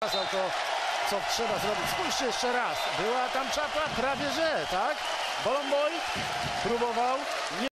pokazał to, co trzeba zrobić. Spójrzcie jeszcze raz. Była tam czapa? Prawie że, tak? Bolomboy próbował.